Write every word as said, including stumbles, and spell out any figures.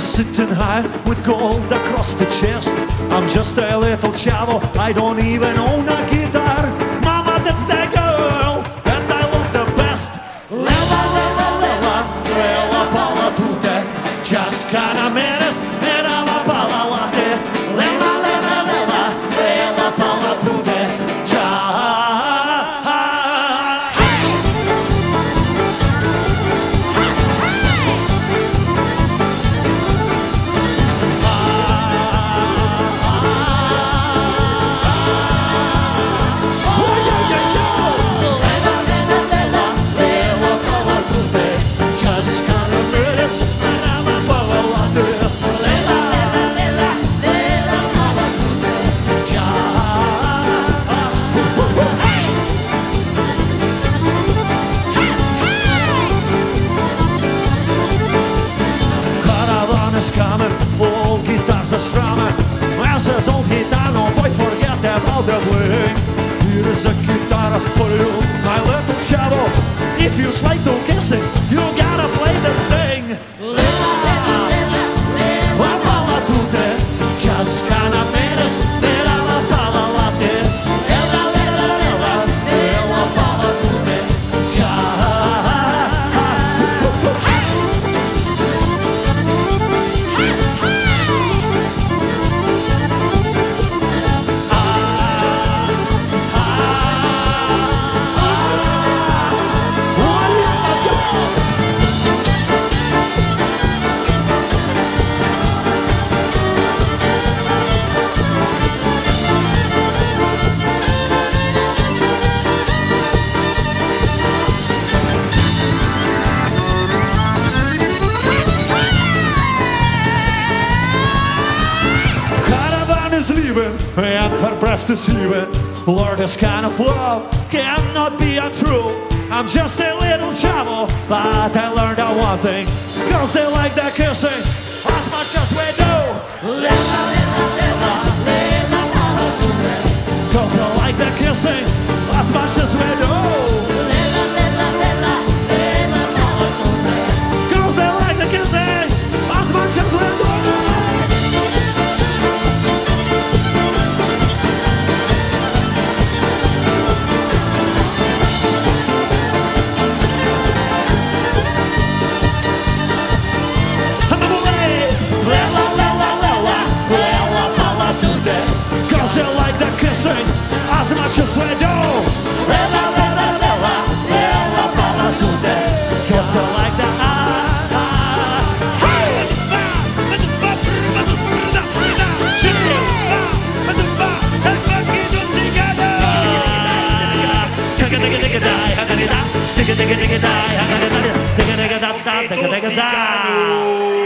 Sitting high with gold across the chest. I'm just a little chavo, I don't even own a guitar. Mama, that's the girl, and I look the best. Lela, lela, lela, lela, pala, tute. Just kinda menace, and I'm a pala latte. Lela, lela, lela, lela, pala, tute. Coming, old guitars are strumming. As says old gitano, boy, forget about the bling. Here is a guitar for you, my little chavo. If you slide to kissing, you gotta play this thing. Lela, lela, lela, lela, pala, tute. Just kinda menace, lela, la, pala, latte. Lela, lela, lela, lela, pala, tute. And her breast is heaving. Lord, this kind of love cannot be untrue. I'm just a little chavo, but I learned out one thing. Girls, they like the kissing as much as we do. Lela, lela, lela, lela, pala, tute. Girls, they like the kissing as much as we do. Lela, lela, lela, lela, pala, tute. Girls, they like the kissing as much as we do. As much as we do. Lela, lela, lela, lela, pala, tute. Cause they like the ah, ah. Hey! Stick it, stick it, stick it, die.